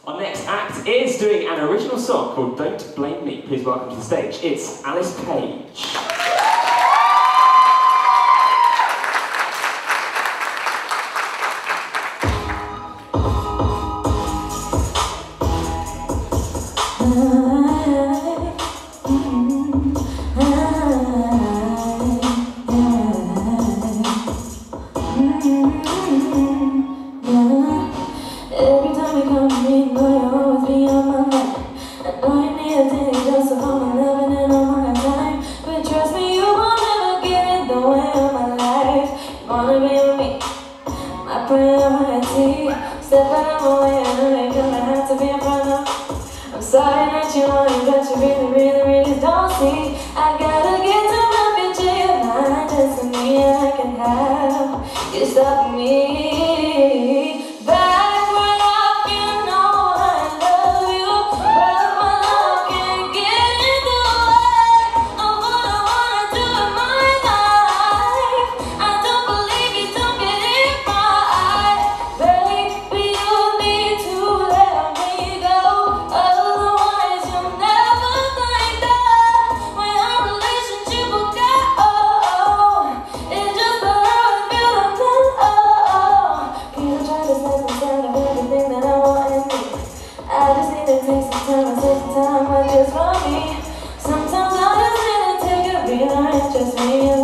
Our next act is doing an original song called Don't Blame Me. Please welcome to the stage, it's Alice Page. Every time you come to me, know you'll always be on my mind. I know you need a daily dose of all my loving and all my time. But trust me, you won't ever get in the way of my life. You wanna be with me, my priority. Step out of my way, I know you're gonna have to be in front of. I'm sorry that you want it, but you really don't see. I gotta get to my future, you're my destiny, and I can have you stop me. I just need to take some time, just for me. Sometimes I just need to take a breather and just me.